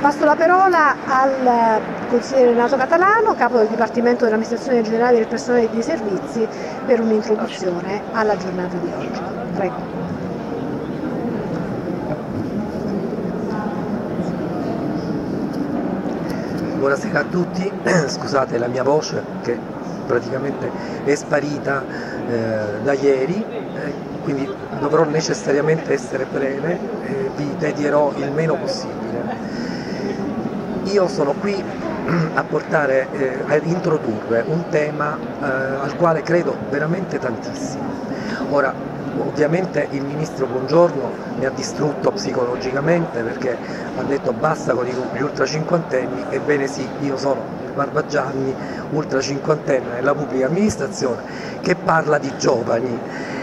Passo la parola al consigliere Renato Catalano, capo del Dipartimento dell'Amministrazione Generale del Personale dei Servizi, per un'introduzione alla giornata di oggi. Prego. Buonasera a tutti, scusate la mia voce che praticamente è sparita da ieri, quindi dovrò necessariamente essere breve e vi dedierò il meno possibile. Io sono qui ad introdurre un tema al quale credo veramente tantissimo. Ora, ovviamente il ministro Bongiorno mi ha distrutto psicologicamente perché ha detto basta con gli ultracinquantenni. Ebbene sì, io sono Barbagianni, ultracinquantenne nella pubblica amministrazione, che parla di giovani.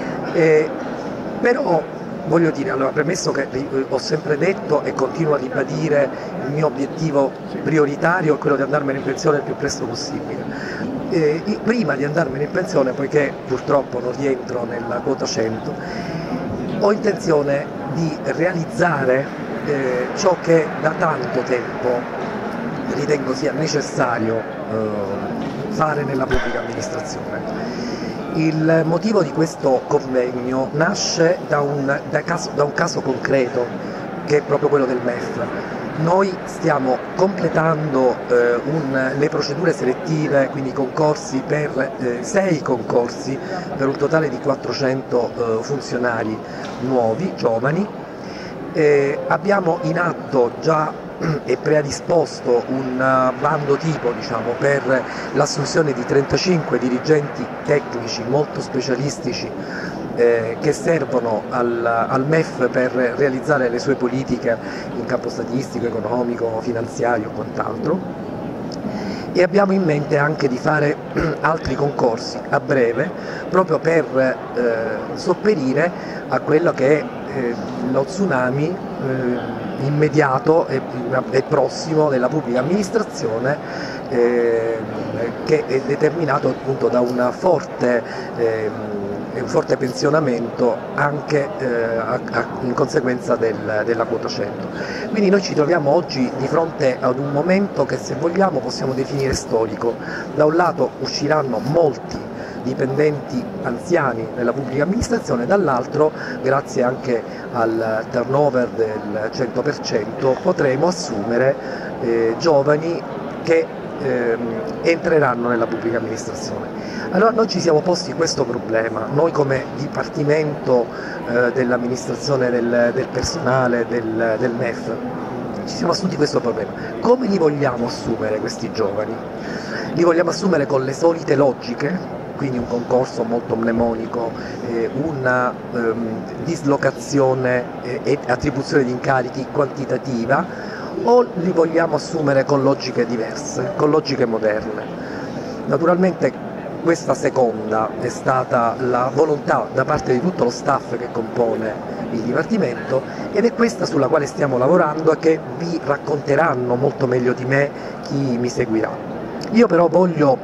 Però voglio dire, allora, premesso che ho sempre detto e continuo a ribadire il mio obiettivo prioritario è quello di andarmene in pensione il più presto possibile. Prima di andarmene in pensione, poiché purtroppo non rientro nella quota 100, ho intenzione di realizzare ciò che da tanto tempo ritengo sia necessario fare nella pubblica amministrazione. Il motivo di questo convegno nasce da un caso concreto, che è proprio quello del MEF. Noi stiamo completando le procedure selettive, quindi concorsi per 6 concorsi per un totale di 400 funzionari nuovi, giovani. Abbiamo in atto già e predisposto un bando tipo, diciamo, per l'assunzione di 35 dirigenti tecnici molto specialistici che servono al MEF per realizzare le sue politiche in campo statistico, economico, finanziario e quant'altro. E abbiamo in mente anche di fare altri concorsi a breve proprio per sopperire a quello che è lo tsunami immediato e prossimo della pubblica amministrazione, che è determinato appunto da un forte pensionamento anche in conseguenza della quota 100. Quindi noi ci troviamo oggi di fronte ad un momento che, se vogliamo, possiamo definire storico. Da un lato usciranno molti dipendenti anziani nella pubblica amministrazione, dall'altro, grazie anche al turnover del 100%, potremo assumere giovani che entreranno nella pubblica amministrazione. Allora noi ci siamo posti questo problema, noi come Dipartimento dell'amministrazione del personale del MEF ci siamo assunti questo problema. Come li vogliamo assumere questi giovani? Li vogliamo assumere con le solite logiche, quindi un concorso molto mnemonico, una dislocazione e attribuzione di incarichi quantitativa, o li vogliamo assumere con logiche diverse, con logiche moderne? Naturalmente questa seconda è stata la volontà da parte di tutto lo staff che compone il Dipartimento, ed è questa sulla quale stiamo lavorando e che vi racconteranno molto meglio di me chi mi seguirà. Io però voglio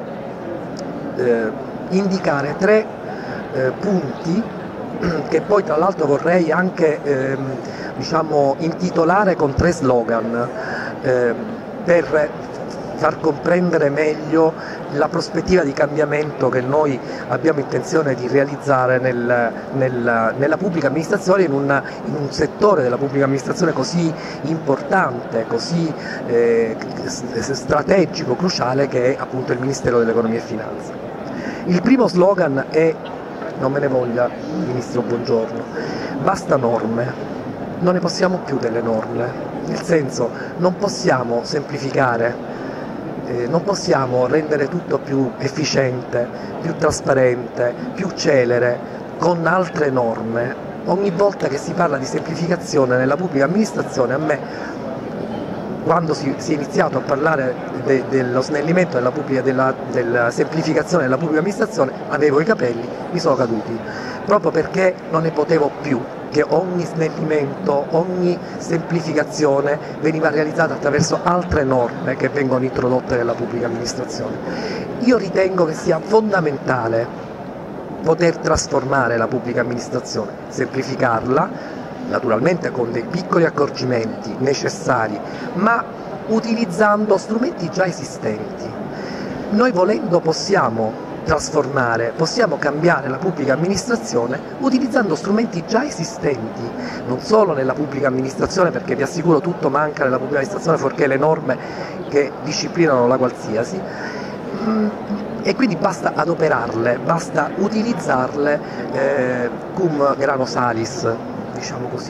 indicare 3 punti che poi tra l'altro vorrei anche diciamo, intitolare con 3 slogan per far comprendere meglio la prospettiva di cambiamento che noi abbiamo intenzione di realizzare nella pubblica amministrazione, in un settore della pubblica amministrazione così importante, così strategico, cruciale, che è appunto il Ministero dell'Economia e Finanza. Il primo slogan è, non me ne voglia Ministro Bongiorno, basta norme, non ne possiamo più delle norme, nel senso, non possiamo semplificare, non possiamo rendere tutto più efficiente, più trasparente, più celere con altre norme. Ogni volta che si parla di semplificazione nella pubblica amministrazione, a me, quando si è iniziato a parlare dello snellimento della semplificazione della pubblica amministrazione, avevo i capelli, mi sono caduti, proprio perché non ne potevo più che ogni snellimento, ogni semplificazione veniva realizzata attraverso altre norme che vengono introdotte nella pubblica amministrazione. Io ritengo che sia fondamentale poter trasformare la pubblica amministrazione, semplificarla, naturalmente con dei piccoli accorgimenti necessari, ma utilizzando strumenti già esistenti. Noi volendo possiamo trasformare, possiamo cambiare la pubblica amministrazione utilizzando strumenti già esistenti, non solo nella pubblica amministrazione, perché vi assicuro tutto manca nella pubblica amministrazione fuorché le norme che disciplinano la qualsiasi, e quindi basta adoperarle, basta utilizzarle cum grano salis, diciamo così.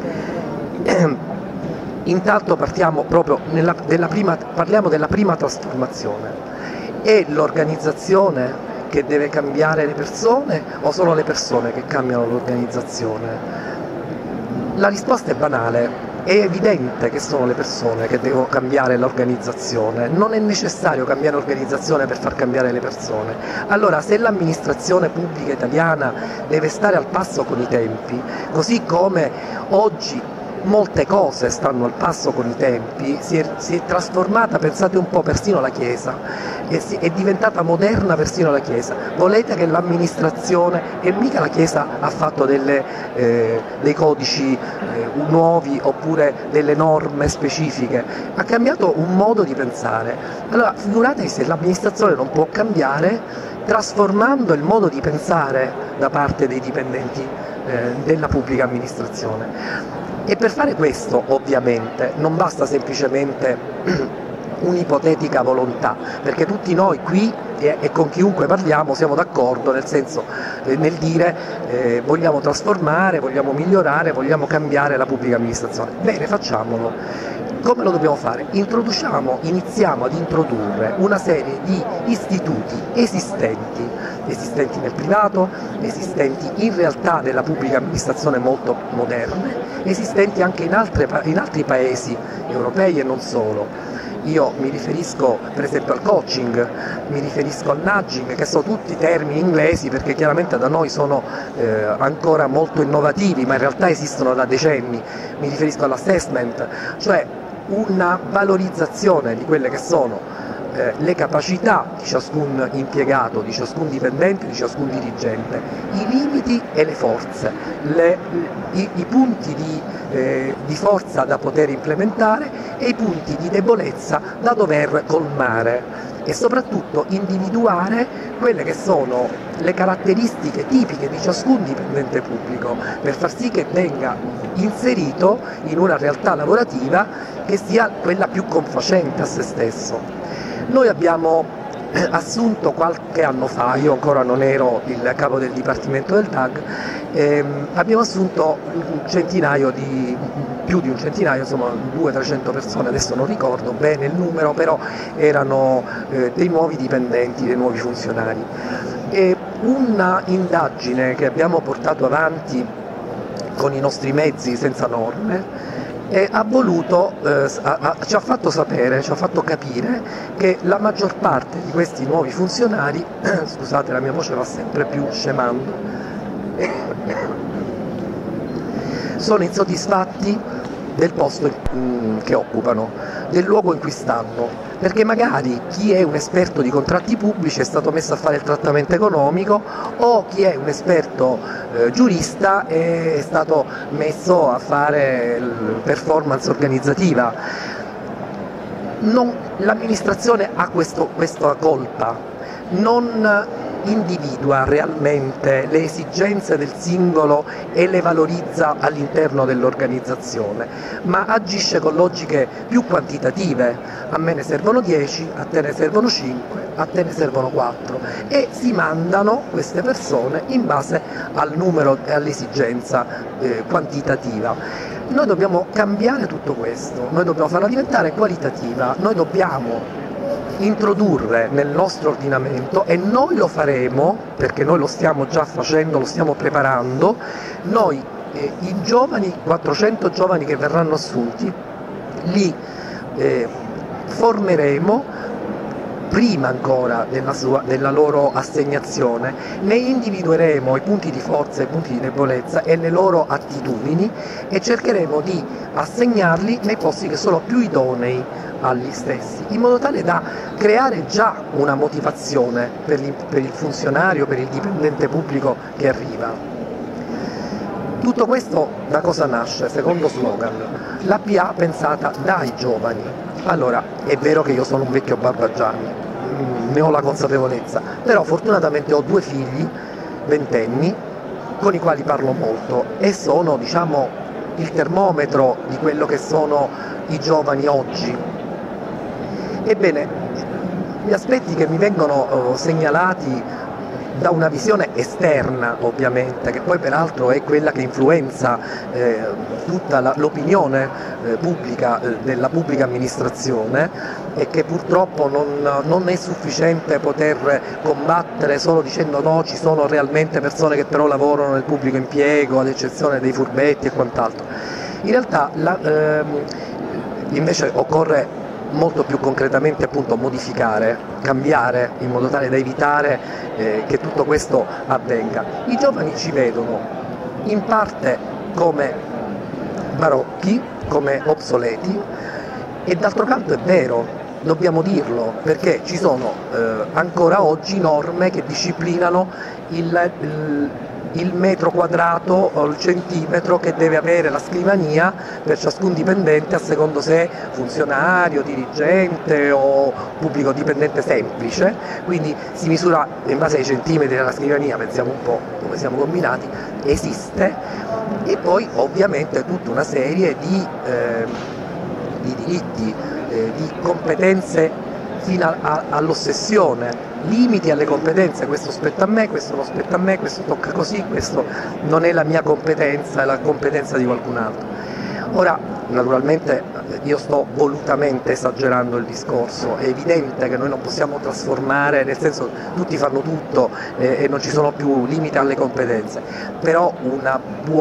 Intanto partiamo proprio parliamo della prima trasformazione. È l'organizzazione che deve cambiare le persone o sono le persone che cambiano l'organizzazione? La risposta è banale. È evidente che sono le persone che devono cambiare l'organizzazione, non è necessario cambiare l'organizzazione per far cambiare le persone. Allora, se l'amministrazione pubblica italiana deve stare al passo con i tempi, così come oggi molte cose stanno al passo con i tempi, si è trasformata, pensate un po', persino la Chiesa, è diventata moderna persino la Chiesa. Volete che l'amministrazione, e mica la Chiesa ha fatto dei codici nuovi oppure delle norme specifiche, ha cambiato un modo di pensare. Allora figuratevi se l'amministrazione non può cambiare trasformando il modo di pensare da parte dei dipendenti della pubblica amministrazione. E per fare questo ovviamente non basta semplicemente un'ipotetica volontà, perché tutti noi qui e con chiunque parliamo siamo d'accordo nel dire vogliamo trasformare, vogliamo migliorare, vogliamo cambiare la pubblica amministrazione. Bene, facciamolo. Come lo dobbiamo fare? Iniziamo ad introdurre una serie di istituti esistenti nel privato, esistenti in realtà nella pubblica amministrazione molto moderne, esistenti anche in altri paesi europei e non solo. Io mi riferisco per esempio al coaching, mi riferisco al nudging, che sono tutti termini inglesi perché chiaramente da noi sono ancora molto innovativi, ma in realtà esistono da decenni. Mi riferisco all'assessment, cioè una valorizzazione di quelle che sono le capacità di ciascun impiegato, di ciascun dipendente, di ciascun dirigente, i limiti e le forze, i punti di forza da poter implementare e i punti di debolezza da dover colmare, e soprattutto individuare quelle che sono le caratteristiche tipiche di ciascun dipendente pubblico per far sì che venga inserito in una realtà lavorativa che sia quella più confacente a se stesso. Noi abbiamo assunto qualche anno fa, io ancora non ero il capo del Dipartimento del TAG, abbiamo assunto più di un centinaio, insomma 200-300 persone, adesso non ricordo bene il numero, però erano dei nuovi dipendenti, dei nuovi funzionari. E una indagine che abbiamo portato avanti con i nostri mezzi senza norme ci ha fatto sapere, ci ha fatto capire che la maggior parte di questi nuovi funzionari, scusate la mia voce va sempre più scemando, sono insoddisfatti del posto che occupano, del luogo in cui stanno, perché magari chi è un esperto di contratti pubblici è stato messo a fare il trattamento economico, o chi è un esperto giurista è stato messo a fare performance organizzativa. L'amministrazione ha questa colpa, non individua realmente le esigenze del singolo e le valorizza all'interno dell'organizzazione, ma agisce con logiche più quantitative. A me ne servono 10, a te ne servono 5, a te ne servono 4, e si mandano queste persone in base al numero e all'esigenza quantitativa. Noi dobbiamo cambiare tutto questo, noi dobbiamo farla diventare qualitativa, noi dobbiamo introdurre nel nostro ordinamento, e noi lo faremo perché noi lo stiamo già facendo, lo stiamo preparando, noi i giovani, 400 giovani che verranno assunti, li formeremo prima ancora della loro assegnazione, ne individueremo i punti di forza e i punti di debolezza e le loro attitudini e cercheremo di assegnarli nei posti che sono più idonei agli stessi, in modo tale da creare già una motivazione per il funzionario, per il dipendente pubblico che arriva. Tutto questo da cosa nasce? Secondo slogan, la PA pensata dai giovani. Allora, è vero che io sono un vecchio barbagianni, ne ho la consapevolezza, però fortunatamente ho 2 figli, ventenni, con i quali parlo molto e sono, diciamo, il termometro di quello che sono i giovani oggi. Ebbene, gli aspetti che mi vengono segnalati da una visione esterna, ovviamente, che poi peraltro è quella che influenza tutta l'opinione pubblica della pubblica amministrazione, e che purtroppo non è sufficiente poter combattere solo dicendo no, ci sono realmente persone che però lavorano nel pubblico impiego, ad eccezione dei furbetti e quant'altro. In realtà invece occorre molto più concretamente appunto modificare, cambiare, in modo tale da evitare che tutto questo avvenga. I giovani ci vedono in parte come barocchi, come obsoleti, e d'altro canto è vero, dobbiamo dirlo, perché ci sono ancora oggi norme che disciplinano il metro quadrato o il centimetro che deve avere la scrivania per ciascun dipendente, a secondo se funzionario, dirigente o pubblico dipendente semplice, quindi si misura in base ai centimetri della scrivania, pensiamo un po' come siamo combinati, esiste, e poi ovviamente tutta una serie di diritti, di competenze fino all'ossessione, limiti alle competenze, questo spetta a me, questo non spetta a me, questo tocca così, questo non è la mia competenza, è la competenza di qualcun altro. Ora, naturalmente io sto volutamente esagerando il discorso, è evidente che noi non possiamo trasformare, nel senso tutti fanno tutto e non ci sono più limiti alle competenze, però un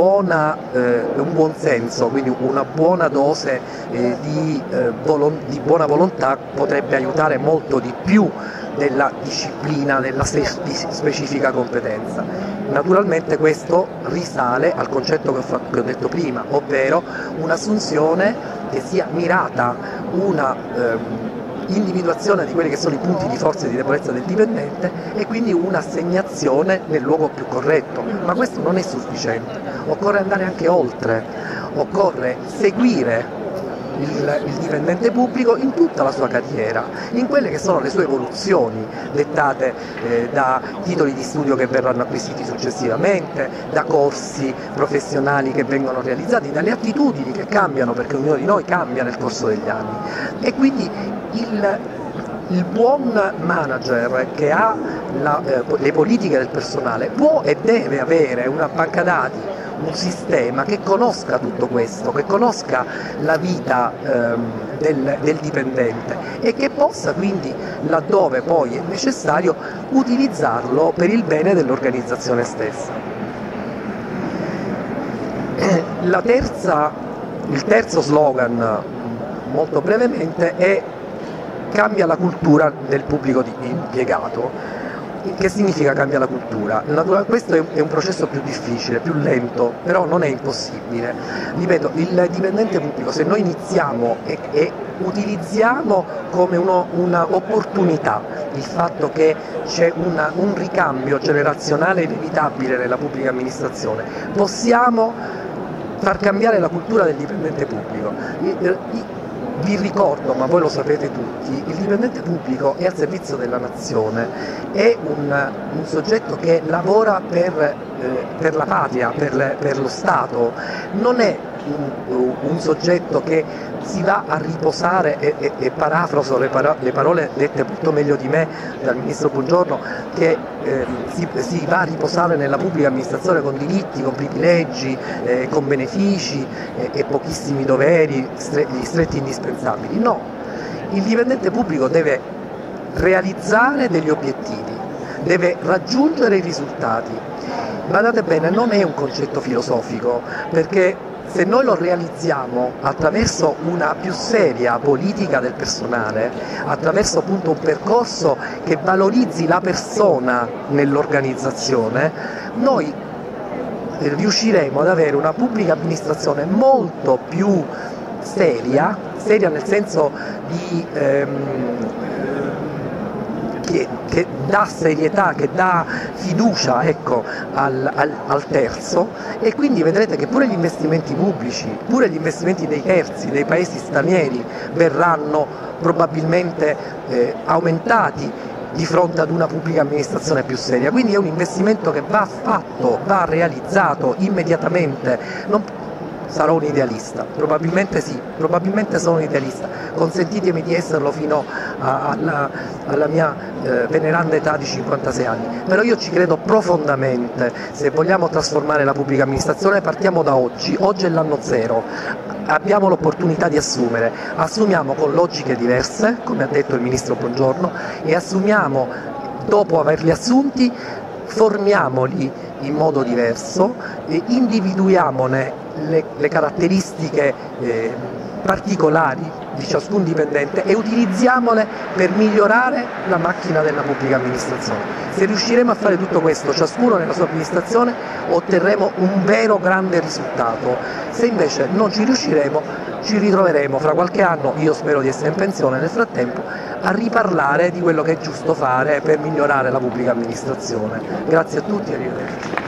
buon senso, quindi una buona dose di buona volontà potrebbe aiutare molto di più della disciplina, della specifica competenza. Naturalmente questo risale al concetto che ho detto prima, ovvero un'assunzione che sia mirata, una individuazione di quelli che sono i punti di forza e di debolezza del dipendente e quindi un'assegnazione nel luogo più corretto. Ma questo non è sufficiente, occorre andare anche oltre, occorre seguire il dipendente pubblico in tutta la sua carriera, in quelle che sono le sue evoluzioni dettate da titoli di studio che verranno acquisiti successivamente, da corsi professionali che vengono realizzati, dalle attitudini che cambiano, perché ognuno di noi cambia nel corso degli anni, e quindi il buon manager che ha le politiche del personale può e deve avere una banca dati, un sistema che conosca tutto questo, che conosca la vita del dipendente e che possa quindi, laddove poi è necessario, utilizzarlo per il bene dell'organizzazione stessa. Il terzo slogan, molto brevemente, è cambia la cultura del pubblico impiegato. Che significa cambia la cultura? Questo è un processo più difficile, più lento, però non è impossibile. Ripeto, il dipendente pubblico, se noi iniziamo e utilizziamo come un'opportunità il fatto che c'è un ricambio generazionale inevitabile nella pubblica amministrazione, possiamo far cambiare la cultura del dipendente pubblico. Vi ricordo, ma voi lo sapete tutti, il dipendente pubblico è al servizio della nazione, è un soggetto che lavora per la patria, per lo Stato, non è un soggetto che si va a riposare, e parafraso le parole dette molto meglio di me dal ministro Bongiorno, che si va a riposare nella pubblica amministrazione con diritti, con privilegi, con benefici e pochissimi doveri, gli stretti indispensabili. No, il dipendente pubblico deve realizzare degli obiettivi, deve raggiungere i risultati. Badate bene, non è un concetto filosofico, perché se noi lo realizziamo attraverso una più seria politica del personale, attraverso appunto un percorso che valorizzi la persona nell'organizzazione, noi riusciremo ad avere una pubblica amministrazione molto più seria nel senso che dà serietà, che dà fiducia, ecco, al terzo, e quindi vedrete che pure gli investimenti pubblici, pure gli investimenti dei terzi, dei paesi stranieri, verranno probabilmente aumentati di fronte ad una pubblica amministrazione più seria. Quindi è un investimento che va fatto, va realizzato immediatamente. Sarò un idealista, probabilmente sì, probabilmente sono un idealista, consentitemi di esserlo fino alla mia veneranda età di 56 anni, però io ci credo profondamente. Se vogliamo trasformare la pubblica amministrazione partiamo da oggi è l'anno zero, abbiamo l'opportunità di assumere, assumiamo con logiche diverse, come ha detto il Ministro Bongiorno, e assumiamo, dopo averli assunti, formiamoli in modo diverso, individuiamone le caratteristiche particolari di ciascun dipendente e utilizziamole per migliorare la macchina della pubblica amministrazione. Se riusciremo a fare tutto questo, ciascuno nella sua amministrazione, otterremo un vero grande risultato. Se invece non ci riusciremo, ci ritroveremo fra qualche anno, io spero di essere in pensione nel frattempo, a riparlare di quello che è giusto fare per migliorare la pubblica amministrazione. Grazie a tutti e arrivederci.